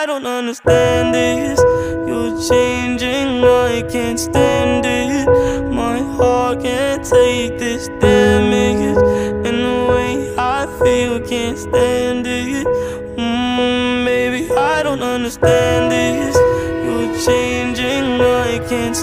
I don't understand this. You're changing, I can't stand it. My heart can't take this damage, and the way I feel, can't stand it. Baby, I don't understand this. You're changing, I can't